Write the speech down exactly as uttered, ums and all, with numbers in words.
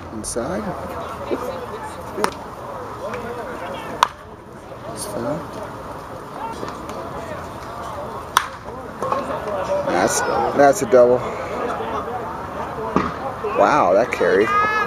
Inside. It's foul. That's that's a double. Wow, that carried.